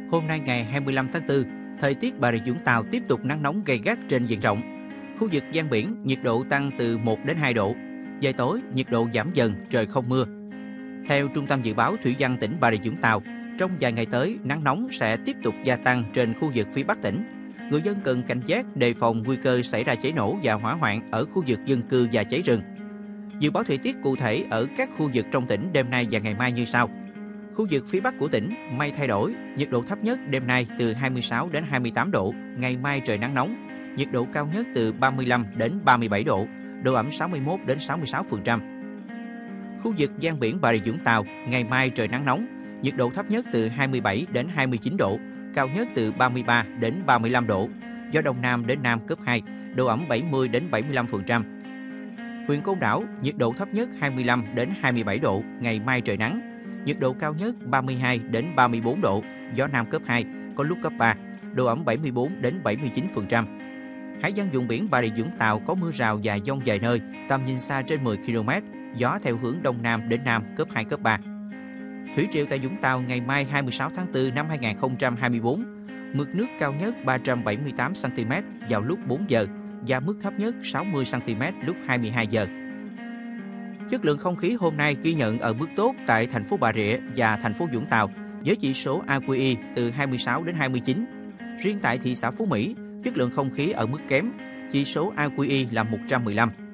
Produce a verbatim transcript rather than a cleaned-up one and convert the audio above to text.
Hôm nay ngày hai mươi lăm tháng tư, thời tiết Bà Rịa Vũng Tàu tiếp tục nắng nóng gay gắt trên diện rộng. Khu vực ven biển, nhiệt độ tăng từ một đến hai độ. Về tối, nhiệt độ giảm dần, trời không mưa. Theo Trung tâm Dự báo Thủy văn tỉnh Bà Rịa Vũng Tàu, trong vài ngày tới, nắng nóng sẽ tiếp tục gia tăng trên khu vực phía Bắc tỉnh. Người dân cần cảnh giác đề phòng nguy cơ xảy ra cháy nổ và hỏa hoạn ở khu vực dân cư và cháy rừng. Dự báo thời tiết cụ thể ở các khu vực trong tỉnh đêm nay và ngày mai như sau. Khu vực phía Bắc của tỉnh, mây thay đổi, nhiệt độ thấp nhất đêm nay từ hai mươi sáu đến hai mươi tám độ, ngày mai trời nắng nóng, nhiệt độ cao nhất từ ba mươi lăm đến ba mươi bảy độ, độ ẩm sáu mươi mốt đến sáu mươi sáu phần trăm. Khu vực ven biển Bà Rịa Vũng Tàu, ngày mai trời nắng nóng, nhiệt độ thấp nhất từ hai mươi bảy đến hai mươi chín độ, cao nhất từ ba mươi ba đến ba mươi lăm độ, gió đông nam đến nam cấp hai, độ ẩm bảy mươi đến bảy mươi lăm phần trăm. Huyện Côn Đảo, nhiệt độ thấp nhất hai mươi lăm đến hai mươi bảy độ, ngày mai trời nắng, nhiệt độ cao nhất ba mươi hai đến ba mươi bốn độ, gió nam cấp hai, có lúc cấp ba, độ ẩm bảy mươi bốn đến bảy mươi chín phần trăm. Hải gian vùng biển Bà Rịa Vũng Tàu có mưa rào và dông vài nơi, tầm nhìn xa trên mười ki lô mét, gió theo hướng đông nam đến nam cấp hai, cấp ba. Thủy triều tại Vũng Tàu ngày mai hai mươi sáu tháng tư năm hai nghìn không trăm hai mươi tư, mực nước cao nhất ba trăm bảy mươi tám xăng ti mét vào lúc bốn giờ và mức thấp nhất sáu mươi xăng ti mét lúc hai mươi hai giờ. Chất lượng không khí hôm nay ghi nhận ở mức tốt tại thành phố Bà Rịa và thành phố Vũng Tàu với chỉ số a quy i từ hai mươi sáu đến hai mươi chín. Riêng tại thị xã Phú Mỹ, chất lượng không khí ở mức kém, chỉ số a quy i là một trăm mười lăm.